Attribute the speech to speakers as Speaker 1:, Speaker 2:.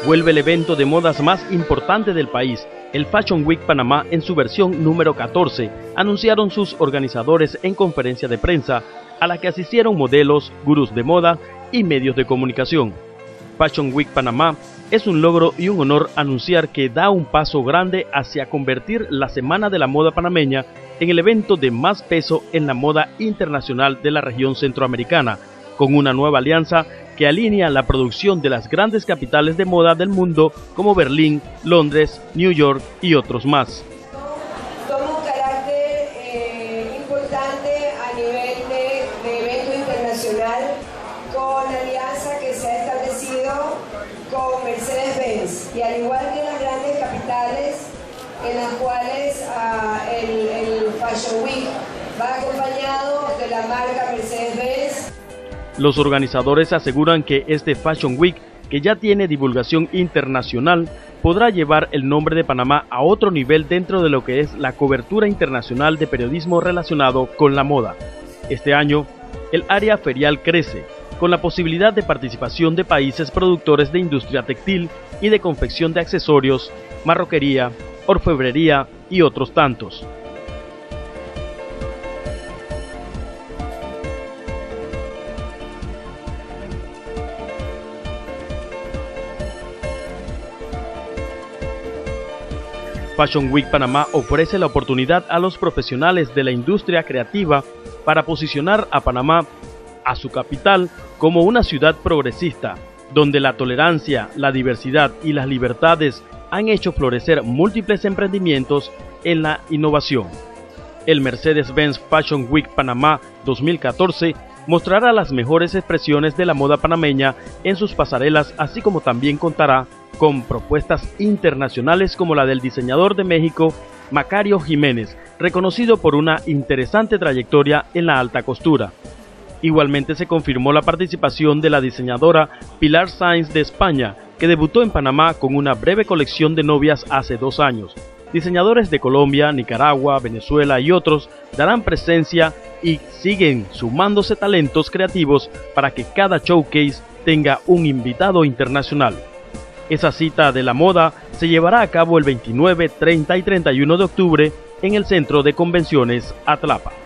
Speaker 1: vuelve el evento de modas más importante del país. El Fashion Week Panamá, en su versión número 14, anunciaron sus organizadores en conferencia de prensa, a la que asistieron modelos, gurús de moda y medios de comunicación. Fashion Week Panamá es un logro y un honor anunciar que da un paso grande hacia convertir la Semana de la Moda Panameña en el evento de más peso en la moda internacional de la región centroamericana, con una nueva alianza que alinea la producción de las grandes capitales de moda del mundo como Berlín, Londres, New York y otros más.
Speaker 2: Toma un carácter importante a nivel de evento internacional con la alianza que se ha establecido con Mercedes-Benz, y al igual que las grandes capitales en las cuales el Fashion Week va acompañado de la marca Mercedes-Benz.
Speaker 1: Los organizadores aseguran que este Fashion Week, que ya tiene divulgación internacional, podrá llevar el nombre de Panamá a otro nivel dentro de lo que es la cobertura internacional de periodismo relacionado con la moda. Este año, el área ferial crece, con la posibilidad de participación de países productores de industria textil y de confección de accesorios, marroquería, orfebrería y otros tantos. Fashion Week Panamá ofrece la oportunidad a los profesionales de la industria creativa para posicionar a Panamá, a su capital, como una ciudad progresista, donde la tolerancia, la diversidad y las libertades han hecho florecer múltiples emprendimientos en la innovación. El Mercedes-Benz Fashion Week Panamá 2014 mostrará las mejores expresiones de la moda panameña en sus pasarelas, así como también contará con propuestas internacionales como la del diseñador de México, Macario Jiménez, reconocido por una interesante trayectoria en la alta costura. Igualmente se confirmó la participación de la diseñadora Pilar Sainz de España, que debutó en Panamá con una breve colección de novias hace 2 años. Diseñadores de Colombia, Nicaragua, Venezuela y otros darán presencia y siguen sumándose talentos creativos para que cada showcase tenga un invitado internacional. Esa cita de la moda se llevará a cabo el 29, 30 y 31 de octubre en el Centro de Convenciones Atlapa.